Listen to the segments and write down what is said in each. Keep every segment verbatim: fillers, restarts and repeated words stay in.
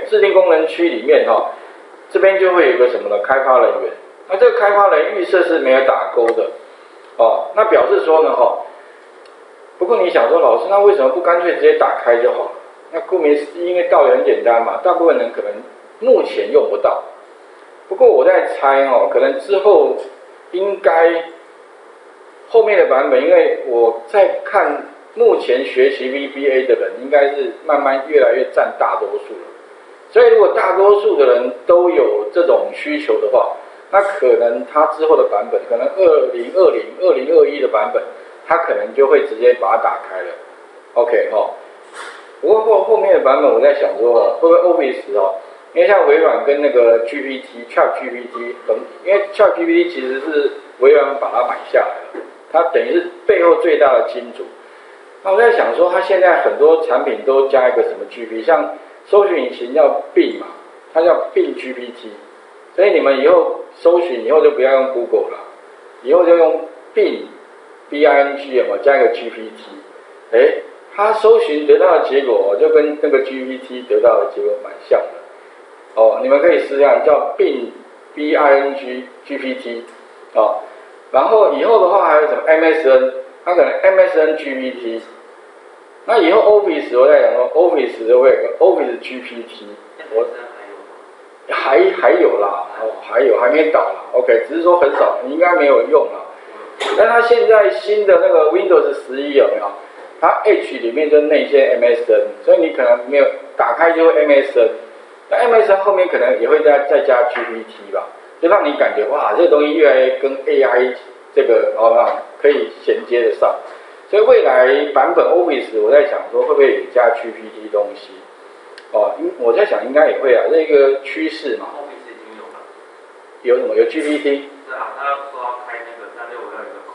制定功能区里面哈、哦，这边就会有个什么呢？开发人员。那这个开发人预设是没有打勾的，哦，那表示说呢哈、哦，不过你想说老师，那为什么不干脆直接打开就好了？那顾名思义，因为道理很简单嘛，大部分人可能目前用不到。不过我在猜哦，可能之后应该后面的版本，因为我在看目前学习 V B A 的人，应该是慢慢越来越占大多数了。所以如果大多数的人都有这种需求的话，那可能他之后的版本，可能二零二零、二零二一的版本，他可能就会直接把它打开了。OK 哈、哦，不过后后面的版本，我在想说哦，会不会 Office 哦？因为像微软跟那个 G P T、ChatGPT 等，因为 ChatGPT 其实是微软把它买下来了，它等于是背后最大的金主。那我在想说，它现在很多产品都加一个什么 G P T， 像搜寻引擎叫 Bing 嘛，它叫 Bing G P T， 所以你们以后搜寻以后就不要用 Google 了，以后就用 Bing B I N G 嘛，加一个 G P T， 哎，它搜寻得到的结果就跟那个 G P T 得到的结果蛮像的。哦，你们可以试下叫 Bing B I N G G P T 哦，然后以后的话还有什么 M S N， 它可能 M S N G P T， 那以后 Office 我在讲说 Office 就会有个 Office G P T， 我还还有啦，哦还有还没倒啦 ，OK， 只是说很少，你应该没有用啦。但它现在新的那个 Windows 十一有没有？它 H 里面就内建 M S N， 所以你可能没有打开就会 M S N。那 M S N 后面可能也会再再加 G P T 吧，就让你感觉哇，这个东西越来越跟 A I 这个哦可以衔接得上。所以未来版本 Office 我在想说会不会也加 G P T 东西？哦，我在想应该也会啊，这个趋势嘛。 Office 已经有了。 有什么？有 G P T？ 是啊，他说要开那个三六五要有一个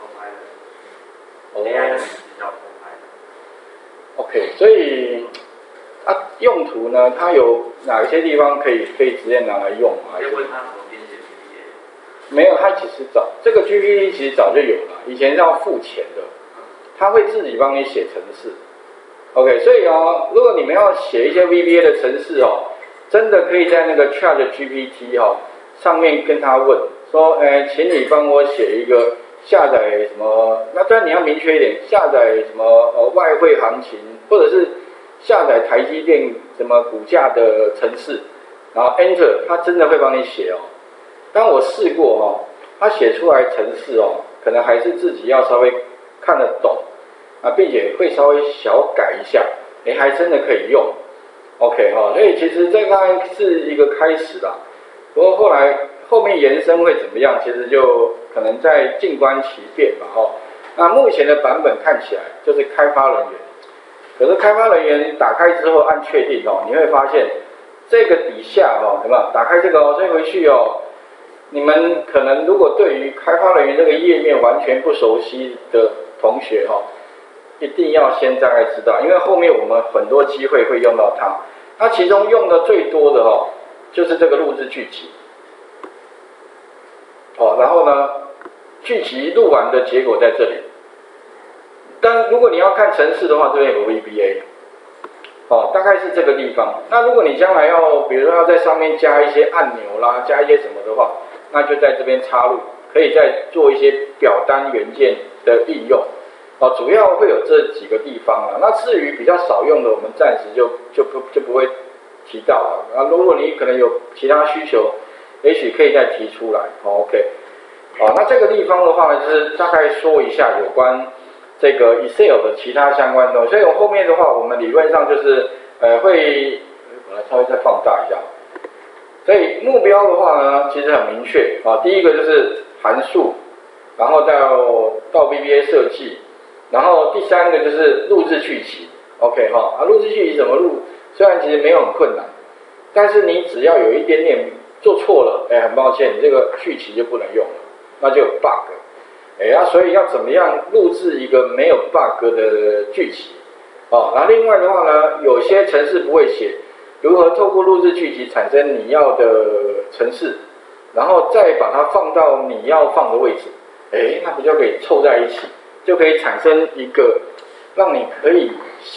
Copilot。 哦。 A I 的名字叫 Copilot。 OK， 所以。啊，用途呢？它有哪一些地方可以可以直接拿来用？ 可以问他怎么编写 G P T。 没有，它其实早这个 G P T 其实早就有了，以前是要付钱的，它会自己帮你写程式。OK， 所以哦，如果你们要写一些 V B A 的程式哦，真的可以在那个 Chat G P T 哦上面跟他问说，哎，请你帮我写一个下载什么？那当然你要明确一点，下载什么呃外汇行情，或者是下载台积电什么股价的程式，然后 Enter， 它真的会帮你写哦。当我试过哦，它写出来程式哦，可能还是自己要稍微看得懂啊，并且会稍微小改一下，哎，还真的可以用。OK 哈、哦，所以其实这个是一个开始啦。不过后来后面延伸会怎么样，其实就可能在静观其变吧哦。那目前的版本看起来就是开发人员。可是开发人员打开之后按确定哦，你会发现这个底下哦，有没有打开这个哦，再回去哦，你们可能如果对于开发人员这个页面完全不熟悉的同学哦，一定要先大概知道，因为后面我们很多机会会用到它。那其中用的最多的哦，就是这个录制剧集哦，然后呢，剧集录完的结果在这里。但如果你要看程式的话，这边有个 V B A， 哦，大概是这个地方。那如果你将来要，比如说要在上面加一些按钮啦，加一些什么的话，那就在这边插入，可以再做一些表单元件的应用。哦，主要会有这几个地方啦。那至于比较少用的，我们暂时就就不就不会提到了。啊，如果你可能有其他需求，也许可以再提出来。哦 OK， 哦，那这个地方的话呢，就是大概说一下有关这个 Excel 的其他相关的，所以我后面的话，我们理论上就是呃会，我来稍微再放大一下。所以目标的话呢，其实很明确啊，第一个就是函数，然后到到 V B A 设计，然后第三个就是录制剧集 ，OK 哈，啊录制剧集怎么录？虽然其实没有很困难，但是你只要有一点点做错了，哎，很抱歉，你这个剧集就不能用了，那就有 bug。哎呀、啊，所以要怎么样录制一个没有 bug 的剧集？哦，然后另外的话呢，有些程式不会写，如何透过录制剧集产生你要的程式，然后再把它放到你要放的位置，哎，那不就可以凑在一起，就可以产生一个让你可以写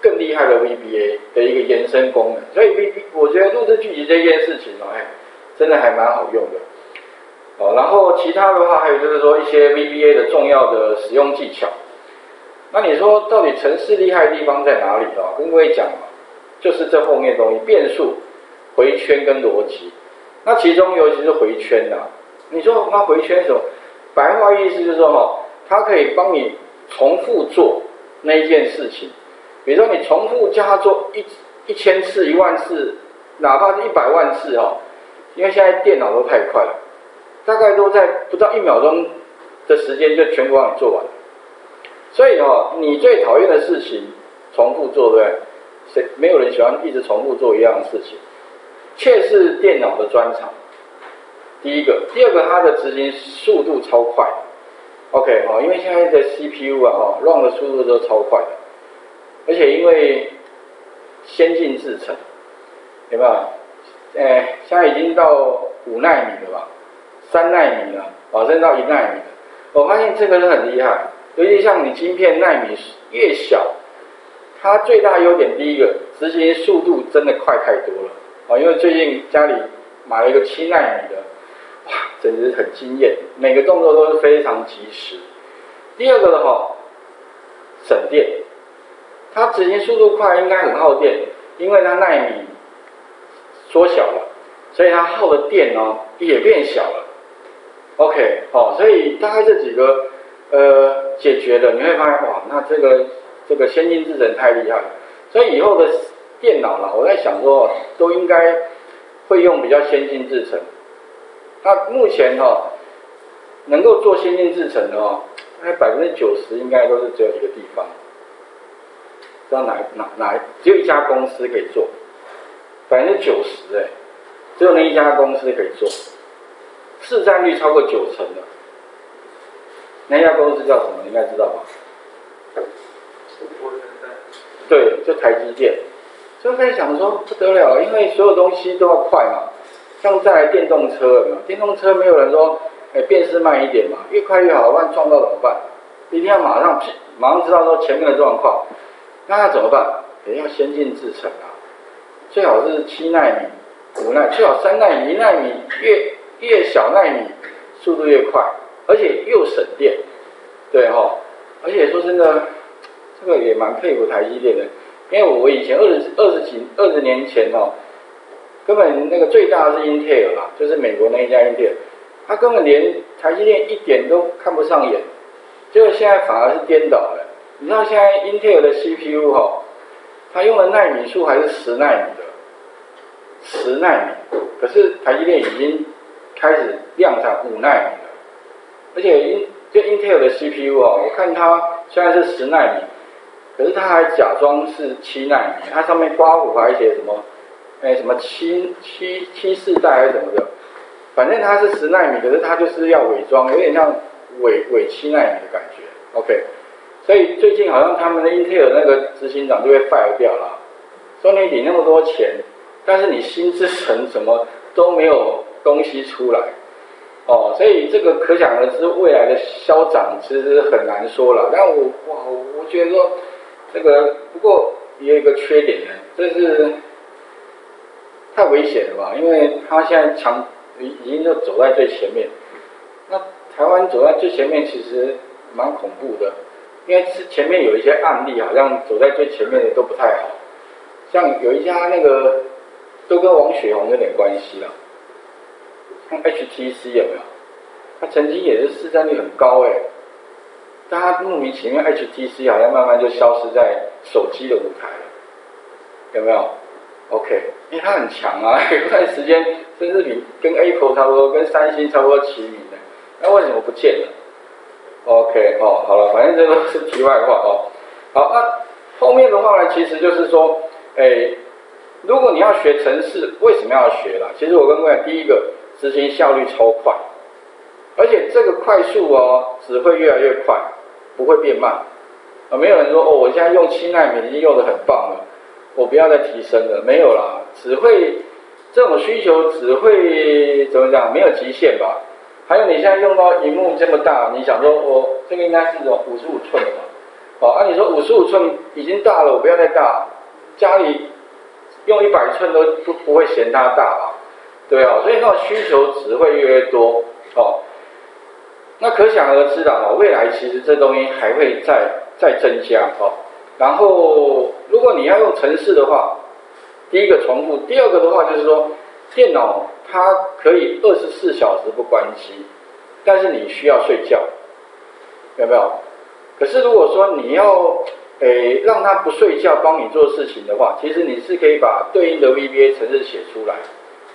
更厉害的 V B A 的一个延伸功能。所以 V B 我觉得录制剧集这件事情哦，哎，真的还蛮好用的。哦，然后其他的话还有就是说一些 V B A 的重要的使用技巧。那你说到底程式厉害的地方在哪里啊？跟各位讲嘛，就是这后面的东西，变数、回圈跟逻辑。那其中尤其是回圈啊，你说那回圈什么？白话意思就是说哈，它可以帮你重复做那一件事情。比如说你重复叫它做一一千次、一万次，哪怕是一百万次哈，因为现在电脑都太快了，大概都在不到一秒钟的时间就全部帮你做完了。所以哦，你最讨厌的事情重复做，对不对？谁没有人喜欢一直重复做一样的事情？却是电脑的专长。第一个，第二个，它的执行速度超快。OK 哦，因为现在的 C P U 啊，哦 ，run 的速度都超快的，而且因为先进制程，有没有？哎，现在已经到五奈米了吧，三奈米了，哦，甚至到一奈米了。我发现这个是很厉害。尤其像你晶片奈米越小，它最大优点第一个，执行速度真的快太多了啊！因为最近家里买了一个七奈米的，哇，简直很惊艳，每个动作都是非常及时。第二个的话，省电，它执行速度快应该很耗电，因为它奈米缩小了，所以它耗的电呢也变小了。OK， 哦，所以大概这几个。呃，解决了，你会发现哇，那这个这个先进制程太厉害了，所以以后的电脑啦，我在想说，都应该会用比较先进制程。那目前哈、哦，能够做先进制程的哦，大概百分之九十应该都是只有一个地方，知道哪哪哪只有一家公司可以做，百分之九十哎，只有那一家公司可以做，市占率超过九成的。那家公司叫什么？你应该知道吧？对，就台积电。所以在想说不得了，因为所有东西都要快嘛。像再来电动车有没有？电动车没有人说，哎，辨识慢一点嘛，越快越好，不然撞到怎么办？一定要马上马上知道说前面的状况，那要怎么办？也要先进制程啊，最好是七奈米、五奈米，最好三奈米、一奈米，越越小奈米速度越快。而且又省电，对哈、哦，而且说真的，这个也蛮佩服台积电的，因为我以前二十二十几二十年前哦，根本那个最大的是英特尔啦，就是美国那一家英特尔，他根本连台积电一点都看不上眼，结果现在反而是颠倒了。你知道现在英特尔的 C P U 哈、哦，它用的奈米数还是十奈米的，十奈米，可是台积电已经开始量产五奈米了。而且英就 Intel 的 C P U 啊、哦，我看它虽然是十奈米，可是它还假装是七奈米，它上面刮胡还写什么，哎什么七七七世代还是什么的，反正它是十奈米，可是它就是要伪装，有点像伪伪七奈米的感觉。OK， 所以最近好像他们的 Intel 那个执行长就被 fire 掉了，说你领那么多钱，但是你新制程什么都没有东西出来。哦，所以这个可想而知，未来的消长其实很难说了。但我哇，我觉得说这个不过也有一个缺点呢，这是太危险了吧？因为他现在强已已经就走在最前面。那台湾走在最前面其实蛮恐怖的，因为是前面有一些案例，好像走在最前面的都不太好。像有一家那个都跟王雪红有点关系了。像 H T C 有没有？它曾经也是市占率很高哎，但它莫名其妙 H T C 好像慢慢就消失在手机的舞台了，有没有 ？OK， 因为它很强啊，有段时间甚至比跟 Apple 差不多，跟三星差不多齐名的，那为什么不见了 ？OK， 哦，好了，反正这个是题外话哦。好，那后面的话呢，其实就是说，哎，如果你要学程式，为什么要学啦？其实我跟各位讲，第一个。执行效率超快，而且这个快速哦，只会越来越快，不会变慢。啊，没有人说哦，我现在用七奈米已经用得很棒了，我不要再提升了，没有啦，只会这种需求只会怎么讲，没有极限吧。还有你现在用到萤幕这么大，你想说我、哦、这个应该是种五十五寸的嘛， 哦，按、啊、你说五十五寸已经大了，我不要再大，家里用一百寸都不不会嫌它大吧？对啊，所以那种需求只会越来越多哦。那可想而知的哦，未来其实这东西还会再再增加哦。然后，如果你要用程式的话，第一个重复，第二个的话就是说，电脑它可以二十四小时不关机，但是你需要睡觉，有没有？可是如果说你要诶让它不睡觉帮你做事情的话，其实你是可以把对应的 V B A 程式写出来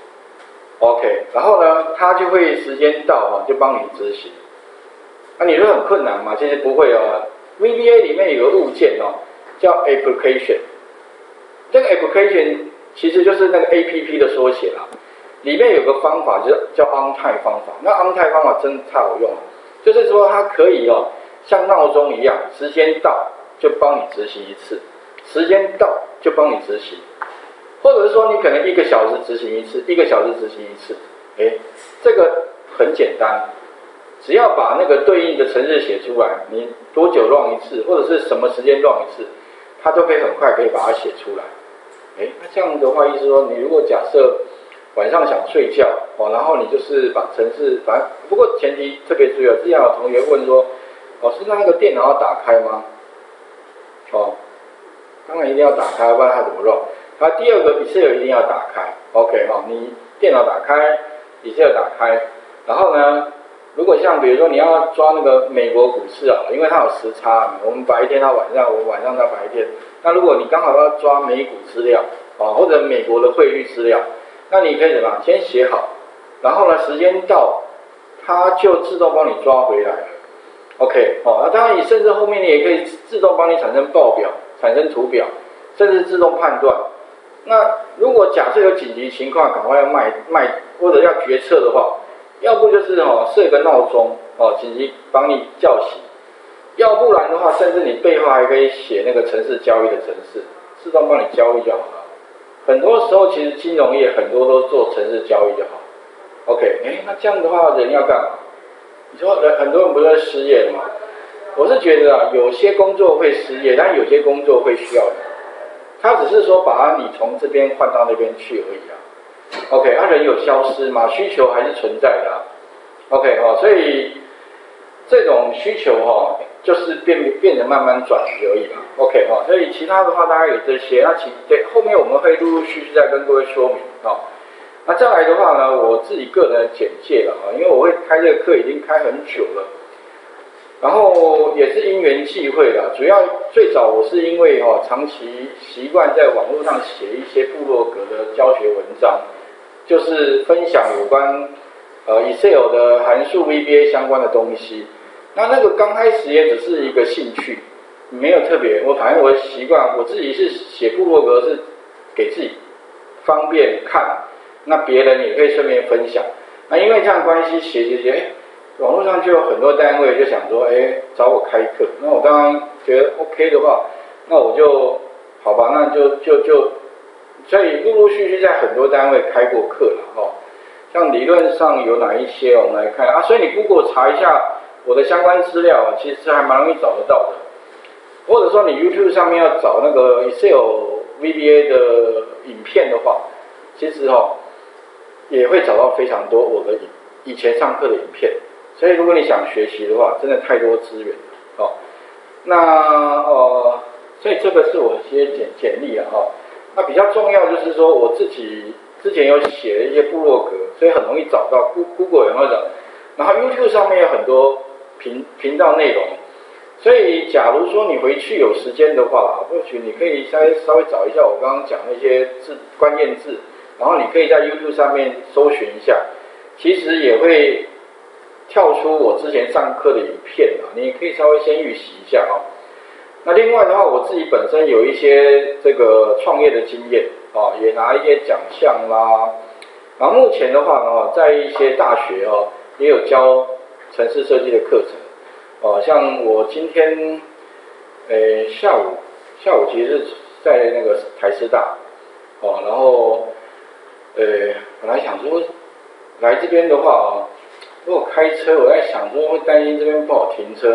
，OK， 然后呢，它就会时间到啊就帮你执行。那、啊、你说很困难吗？其实不会哦。V B A 里面有个物件哦，叫 application。这个 application 其实就是那个 A P P 的缩写啦。里面有个方法就是叫 on time 方法。那 on time 方法真的太好用了，就是说它可以哦，像闹钟一样，时间到就帮你执行一次，时间到就帮你执行，或者是说你可能一个小时执行一次，一个小时执行一次。哎，这个很简单。只要把那个对应的程式写出来，你多久 run 一次，或者是什么时间 run 一次，它都可以很快可以把它写出来。哎，那这样的话，意思说，你如果假设晚上想睡觉哦，然后你就是把程式，反正不过前提特别注意哦，之前有同学问说，老师那那个电脑要打开吗？哦，当然一定要打开，不然它怎么 run？它第二个 Excel 一定要打开 ，OK 哈、哦，你电脑打开 ，Excel 打开，然后呢？如果像比如说你要抓那个美国股市啊，因为它有时差，我们白天到晚上，我们晚上到白天。那如果你刚好要抓美股资料啊，或者美国的汇率资料，那你可以怎么样？先写好，然后呢，时间到，它就自动帮你抓回来了。OK， 好、哦，那当然你甚至后面你也可以自动帮你产生报表、产生图表，甚至自动判断。那如果假设有紧急情况，赶快要卖卖或者要决策的话。要不就是哦设一个闹钟哦，紧急帮你叫醒；要不然的话，甚至你背后还可以写那个程式交易的程式，自动帮你交易就好了。很多时候其实金融业很多都做程式交易就好。OK， 哎，那这样的话人要干嘛？你说人很多人不是失业了吗？我是觉得啊，有些工作会失业，但有些工作会需要你。他只是说把你从这边换到那边去而已啊。OK， 那、啊、人有消失吗？需求还是存在的、啊。OK 哈、哦，所以这种需求哈、哦，就是变变得慢慢转移而已啦。OK 哈、哦，所以其他的话大概有这些，那其对后面我们会陆陆续续再跟各位说明啊、哦。那再来的话呢，我自己个人的简介了啊，因为我会开这个课已经开很久了，然后也是因缘际会啦。主要最早我是因为哈、哦，长期习惯在网络上写一些部落格的教学文章。就是分享有关呃 Excel 的函数 V B A 相关的东西。那那个刚开始也只是一个兴趣，没有特别。我反正我习惯，我自己是写部落格是给自己方便看，那别人也可以顺便分享。那因为这样关系写写写，哎，网络上就有很多单位就想说，哎，找我开课。那我刚刚觉得 OK 的话，那我就好吧，那就就就。所以陆陆续续在很多单位开过课了哦，像理论上有哪一些，我们来看啊。所以你 Google 查一下我的相关资料，其实还蛮容易找得到的。或者说你 YouTube 上面要找那个 Excel V B A 的影片的话，其实哦也会找到非常多我的以前上课的影片。所以如果你想学习的话，真的太多资源了哦。那呃，所以这个是我一些简简历啊哈。那比较重要就是说，我自己之前有写了一些部落格，所以很容易找到 Google 有没有找？然后 YouTube 上面有很多频频道内容，所以假如说你回去有时间的话，或许你可以稍微稍微找一下我刚刚讲那些字关键字，然后你可以在 YouTube 上面搜寻一下，其实也会跳出我之前上课的影片啊，你可以稍微先预习一下哦。那另外的话，我自己本身有一些这个创业的经验啊，也拿一些奖项啦。然后目前的话呢，在一些大学哦，也有教程式设计的课程。哦、啊，像我今天，呃下午下午其实是在那个台师大，哦、啊，然后呃本来想说来这边的话啊，如果开车，我在想说会担心这边不好停车。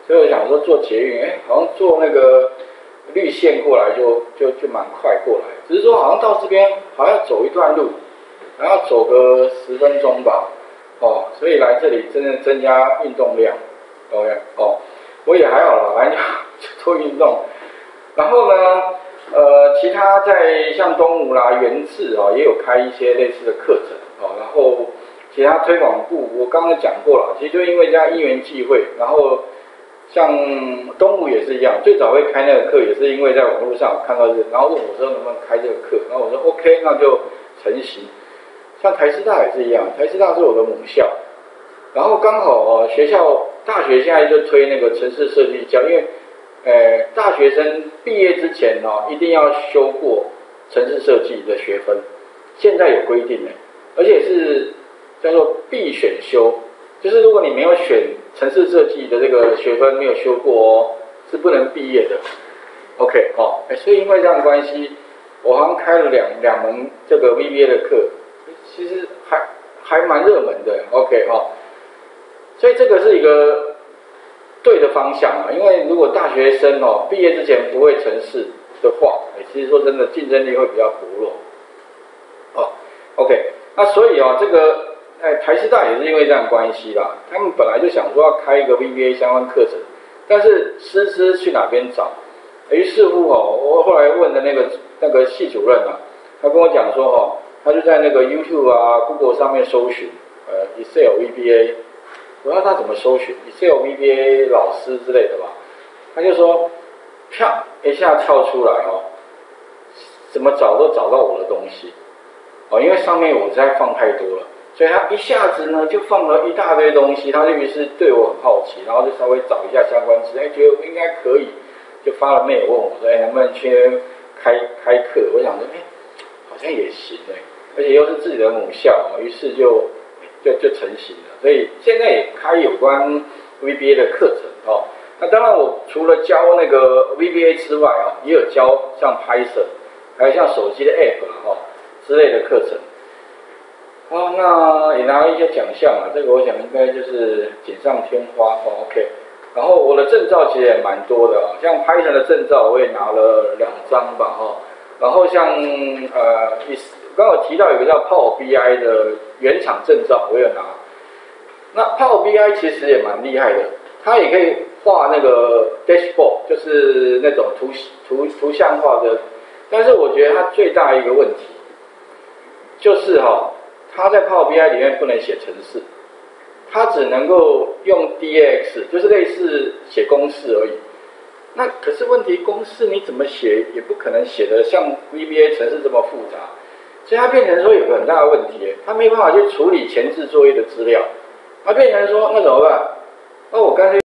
所以我想说做捷运，哎，好像坐那个绿线过来就就就蛮快过来，只是说好像到这边好像要走一段路，还要走个十分钟吧，哦，所以来这里真的增加运动量 ，OK， 哦，我也还好啦，反正就就做运动，然后呢，呃，其他在像东吴啦、元智啊、哦，也有开一些类似的课程，哦，然后其他推广部我刚刚讲过了，其实就因为这样因缘际会，然后。像东吴也是一样，最早会开那个课，也是因为在网络上看到这个，然后问我说能不能开这个课，然后我说 OK， 那就成型。像台师大也是一样，台师大是我的母校，然后刚好哦，学校大学现在就推那个城市设计教，因为呃大学生毕业之前哦，一定要修过城市设计的学分，现在有规定的，而且是叫做必选修。就是如果你没有选城市设计的这个学分没有修过哦，是不能毕业的。OK 哦，所以因为这样的关系，我好像开了两两门这个 V B A 的课，其实还还蛮热门的。OK 哦，所以这个是一个对的方向啊。因为如果大学生哦毕业之前不会城市的话，其实说真的竞争力会比较薄弱。哦 ，OK， 那所以啊这个。哎，台师大也是因为这样的关系啦，他们本来就想说要开一个 V B A 相关课程，但是师资去哪边找？于是乎哦，我后来问的那个那个系主任啊，他跟我讲说哦，他就在那个 YouTube 啊、Google 上面搜寻呃 Excel V B A， 我不知道他怎么搜寻 Excel V B A 老师之类的吧，他就说啪一下跳出来哦，怎么找都找到我的东西哦，因为上面我实在放太多了。所以他一下子呢就放了一大堆东西，他就于是对我很好奇，然后就稍微找一下相关资料，哎，觉得应该可以，就发了 mail 问我说，哎，能不能去开开课？我想说，哎，好像也行哎，而且又是自己的母校，于是就就就成型了。所以现在也开有关 V B A 的课程哦。那当然，我除了教那个 V B A 之外啊，也有教像 Python， 还有像手机的 App 啊、哦、之类的课程。哦，那也拿了一些奖项啊，这个我想应该就是锦上添花哦 ，OK。然后我的证照其实也蛮多的啊，像 Python 的证照我也拿了两张吧，哦。然后像呃，刚刚我提到有个叫 Power B I 的原厂证照，我也拿。那 Power B I 其实也蛮厉害的，它也可以画那个 dashboard， 就是那种图图图像化的。但是我觉得它最大一个问题就是哈、哦。它在 Power B I 里面不能写程式，它只能够用 D A X， 就是类似写公式而已。那可是问题，公式你怎么写也不可能写得像 V B A 程式这么复杂，所以它变成说有个很大的问题，它没办法去处理前置作业的资料，它变成说那怎么办？那我干脆